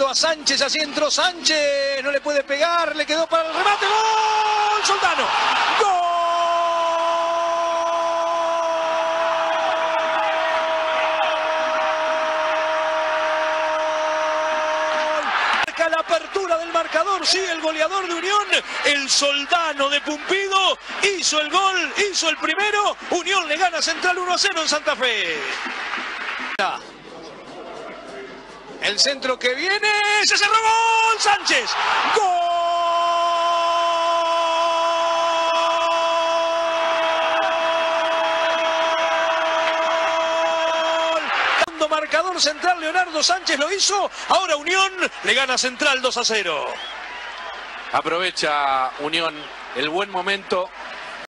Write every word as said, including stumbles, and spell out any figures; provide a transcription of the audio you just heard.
buscando a Sánchez, así entró Sánchez, no le puede pegar, le quedó para el remate, ¡gol! Soldano, ¡gol! Marca la apertura del marcador, sí, el goleador de Unión, el Soldano de Pumpido, hizo el gol, hizo el primero, Unión le gana Central uno a cero en Santa Fe. El centro que viene, se cerró, gol, Sánchez, gol. Dando marcador Central, Leonardo Sánchez lo hizo, ahora Unión le gana Central dos a cero. Aprovecha Unión el buen momento